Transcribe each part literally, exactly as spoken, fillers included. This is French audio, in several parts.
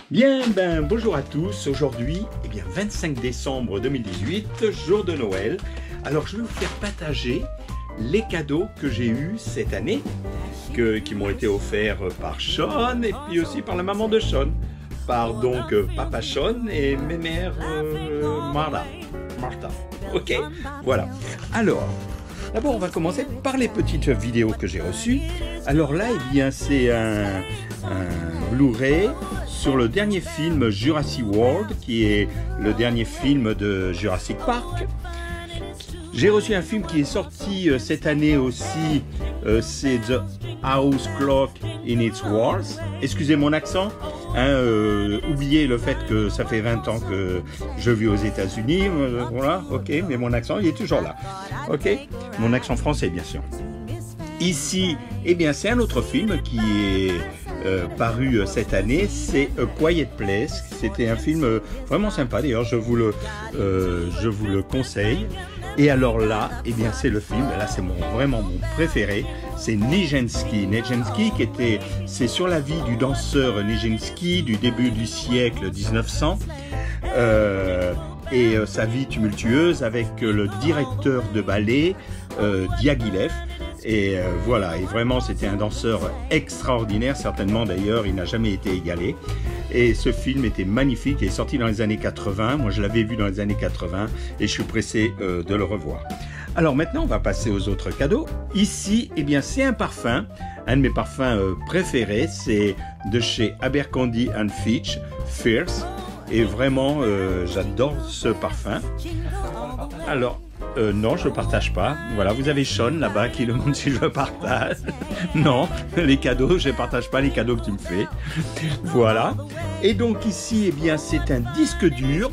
Bien, ben bonjour à tous. Aujourd'hui, eh bien vingt-cinq décembre deux mille dix-huit, jour de Noël. Alors je vais vous faire partager les cadeaux que j'ai eus cette année, que, qui m'ont été offerts par Sean et puis aussi par la maman de Sean, par donc papa Sean et mes mères euh, Martha. Martha. Ok, voilà. Alors, d'abord on va commencer par les petites vidéos que j'ai reçues. Alors là, eh bien c'est un, un Blu-ray sur le dernier film Jurassic World, qui est le dernier film de Jurassic Park. J'ai reçu un film qui est sorti euh, cette année aussi, euh, c'est The House Clock in its Wars. Excusez mon accent, hein, euh, oubliez le fait que ça fait vingt ans que je vis aux États-Unis, euh, voilà, ok, mais mon accent il est toujours là, ok, mon accent français bien sûr. Ici, eh bien c'est un autre film qui est Euh, paru euh, cette année, c'est A Quiet Place. C'était un film euh, vraiment sympa, d'ailleurs je vous le euh, je vous le conseille. Et alors là, eh bien c'est le film, là c'est mon, vraiment mon préféré, c'est Nijinsky. Nijinsky qui était, c'est sur la vie du danseur Nijinsky du début du siècle dix-neuf cents, euh, et euh, sa vie tumultueuse avec euh, le directeur de ballet euh, Diaghilev. Et euh, voilà, et vraiment c'était un danseur extraordinaire, certainement d'ailleurs il n'a jamais été égalé. Et ce film était magnifique, il est sorti dans les années quatre-vingt, moi je l'avais vu dans les années quatre-vingt et je suis pressé euh, de le revoir. Alors maintenant on va passer aux autres cadeaux. Ici, eh bien c'est un parfum, un de mes parfums euh, préférés, c'est de chez Abercrombie and Fitch, Fierce. Et vraiment euh, j'adore ce parfum. Alors Euh, non, je ne partage pas. Voilà, vous avez Sean là-bas qui demande si je partage. Non, les cadeaux, je ne partage pas les cadeaux que tu me fais. Voilà. Et donc ici, eh bien, c'est un disque dur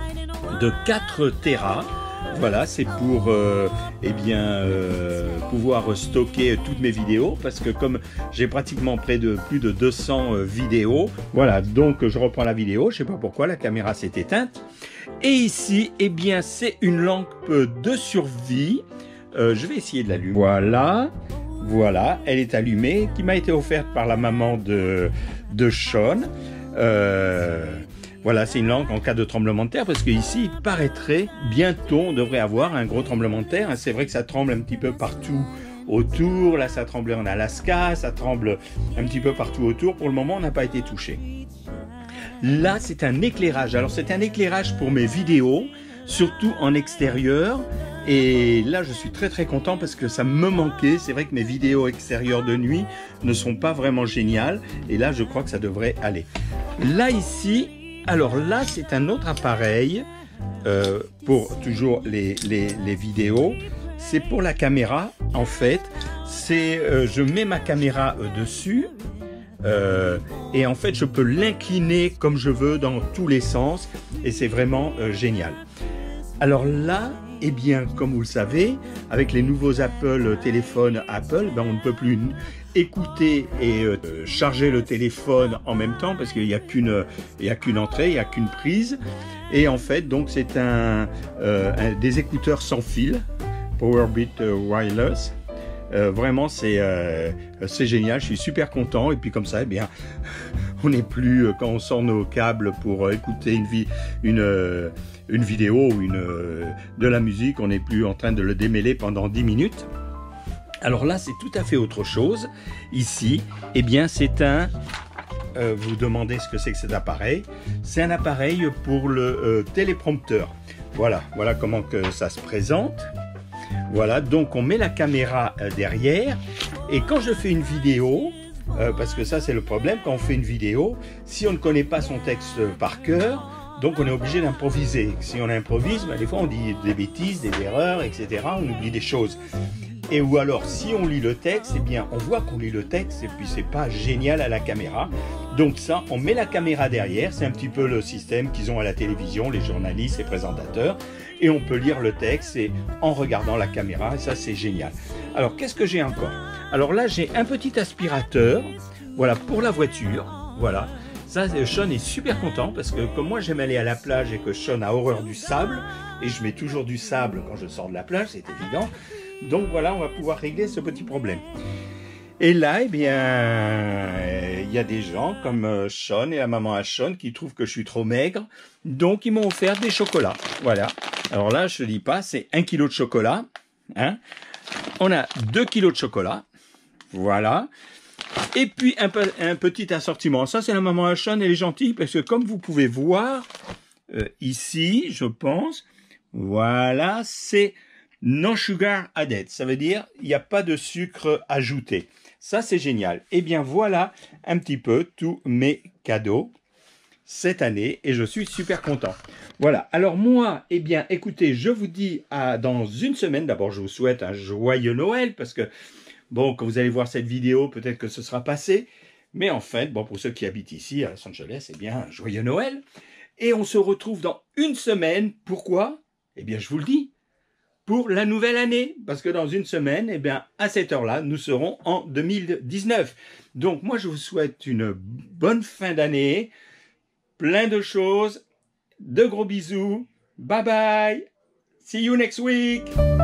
de quatre téra. Voilà, c'est pour euh, eh bien, euh, pouvoir stocker toutes mes vidéos, parce que comme j'ai pratiquement près de plus de deux cents euh, vidéos, voilà, donc je reprends la vidéo, je ne sais pas pourquoi, la caméra s'est éteinte. Et ici, eh bien, c'est une lampe de survie. Euh, je vais essayer de l'allumer. Voilà, voilà, elle est allumée, qui m'a été offerte par la maman de, de Sean. Euh, voilà, c'est une lampe en cas de tremblement de terre, parce qu'ici, il paraîtrait, bientôt, on devrait avoir un gros tremblement de terre. C'est vrai que ça tremble un petit peu partout autour. Là, ça tremblait en Alaska, ça tremble un petit peu partout autour. Pour le moment, on n'a pas été touché. Là, c'est un éclairage. Alors, c'est un éclairage pour mes vidéos, surtout en extérieur. Et là, je suis très très content parce que ça me manquait. C'est vrai que mes vidéos extérieures de nuit ne sont pas vraiment géniales. Et là, je crois que ça devrait aller. Là, ici, alors là, c'est un autre appareil euh, pour toujours les, les, les vidéos. C'est pour la caméra, en fait. C'est, euh, je mets ma caméra euh, dessus. Euh, et en fait je peux l'incliner comme je veux dans tous les sens et c'est vraiment euh, génial. Alors là, eh bien comme vous le savez, avec les nouveaux Apple téléphones Apple, ben, on ne peut plus écouter et euh, charger le téléphone en même temps parce qu'il n'y a qu'une il y a qu'une entrée, il n'y a qu'une prise. Et en fait donc c'est un, euh, un des écouteurs sans fil, Powerbit euh, Wireless. Euh, vraiment c'est euh, c'est génial, je suis super content. Et puis comme ça, eh bien, on n'est plus, euh, quand on sort nos câbles pour euh, écouter une, vie, une, euh, une vidéo ou une, euh, de la musique, on n'est plus en train de le démêler pendant dix minutes. Alors là, c'est tout à fait autre chose. Ici, eh bien, c'est un... Euh, vous demandez ce que c'est que cet appareil. C'est un appareil pour le euh, téléprompteur. Voilà, voilà comment que ça se présente. Voilà, donc on met la caméra euh, derrière et quand je fais une vidéo, euh, parce que ça c'est le problème, quand on fait une vidéo, si on ne connaît pas son texte euh, par cœur, donc on est obligé d'improviser. Si on improvise, ben, des fois on dit des bêtises, des erreurs, et cetera. On oublie des choses. Et ou alors, si on lit le texte, eh bien, on voit qu'on lit le texte et puis c'est pas génial à la caméra. Donc ça, on met la caméra derrière. C'est un petit peu le système qu'ils ont à la télévision, les journalistes, les présentateurs. Et on peut lire le texte et en regardant la caméra. Et ça, c'est génial. Alors, qu'est-ce que j'ai encore? Alors là, j'ai un petit aspirateur. Voilà, pour la voiture. Voilà. Ça, Sean est super content parce que comme moi, j'aime aller à la plage et que Sean a horreur du sable. Et je mets toujours du sable quand je sors de la plage, c'est évident. Donc voilà, on va pouvoir régler ce petit problème. Et là, eh bien, il y a des gens comme Sean et la maman à Sean qui trouvent que je suis trop maigre. Donc, ils m'ont offert des chocolats. Voilà. Alors là, je ne te dis pas, c'est un kilo de chocolat. Hein. On a deux kilos de chocolat. Voilà. Et puis, un, un petit assortiment. Ça, c'est la maman à Sean. Elle est gentille parce que comme vous pouvez voir, euh, ici, je pense, voilà, c'est no sugar added. Ça veut dire, il n'y a pas de sucre ajouté. Ça, c'est génial. Eh bien, voilà un petit peu tous mes cadeaux cette année et je suis super content. Voilà. Alors moi, eh bien, écoutez, je vous dis à dans une semaine. D'abord, je vous souhaite un joyeux Noël parce que, bon, quand vous allez voir cette vidéo, peut-être que ce sera passé. Mais en fait, bon, pour ceux qui habitent ici à Los Angeles, eh bien, un joyeux Noël. Et on se retrouve dans une semaine. Pourquoi? Eh bien, je vous le dis. Pour la nouvelle année, parce que dans une semaine, eh bien, à cette heure-là, nous serons en deux mille dix-neuf. Donc, moi, je vous souhaite une bonne fin d'année, plein de choses, de gros bisous, bye bye, see you next week.